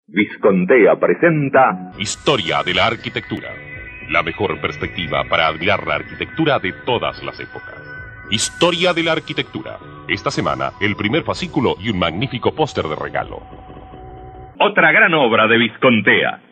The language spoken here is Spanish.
Viscontea presenta Historia de la arquitectura. La mejor perspectiva para admirar la arquitectura de todas las épocas. Historia de la arquitectura. Esta semana, el primer fascículo y un magnífico póster de regalo. otra gran obra de Viscontea,